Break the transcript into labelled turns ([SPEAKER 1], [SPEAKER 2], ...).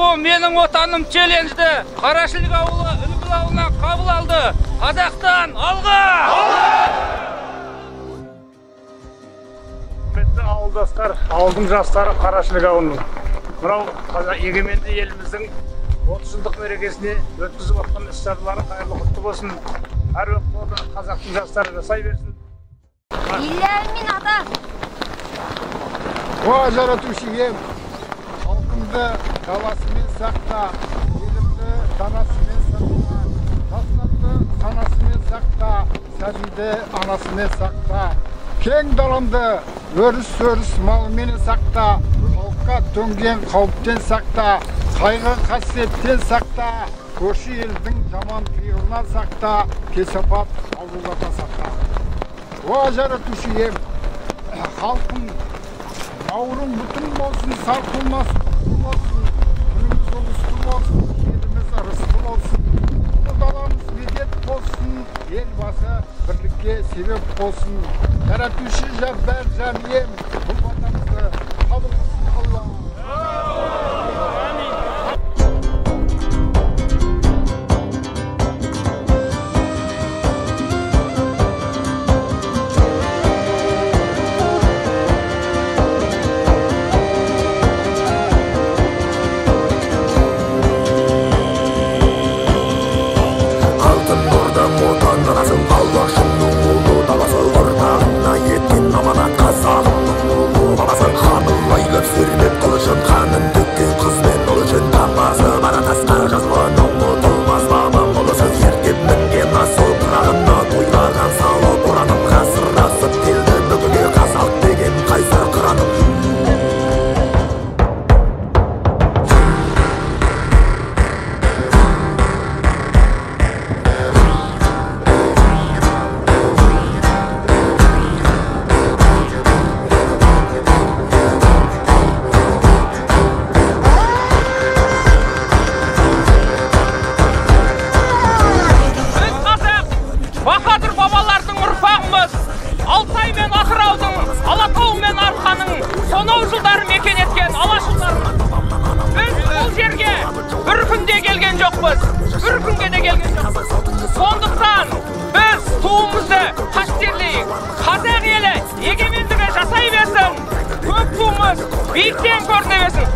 [SPEAKER 1] менің отаным челленджді Қарашілік ауылы үлгілі ауылынан қабыл алды. Қазақтан алға!
[SPEAKER 2] Құрметті ауылдастар, ауылдың жастары Қарашілік ауылының. Мынау егеменді еліміздің 30 жылдық мерекесіне өткізіп отқан іс-шаралары қайырлы құтты болсын. Әр уақытта қазақтың жастары жасай берсін.
[SPEAKER 3] Ильямин ата.
[SPEAKER 4] О, жаратушием, халқымды даласымен сақта, елімді данасымен сақта, жастарды санасымен сақта, сәбиді анасымен сақта. Кең даламды өріс-өріс малымен сақта, халыққа төнген қауіптен сақта, қайғы қасиеттен сақта, көрші елдің жаман пиғылынан сақта, кесапат аурулардан сақта. О, жаратушием, халқым Наурың бүтін болсын, сарқылмасын, болсын, күніміз ұлысты болсын, еліміз ырысты болсын, ұлы даламыз бекет болсын, елбасы бірлікке себеп болсын. Жаратушы жаббар жанием, бұл батамызды қабыл қылсын Алла.
[SPEAKER 1] Сонау жылдар мекен еткен алашылармыз. Біз бұл жерге бір күнде келген жоқпыз, бір күнге де келген жоқпыз. Сондықтан біз туымызды қастерлейік. Қазақ елі егемендігі жасай берсін. Көк туымыз биіктен көріне берсін.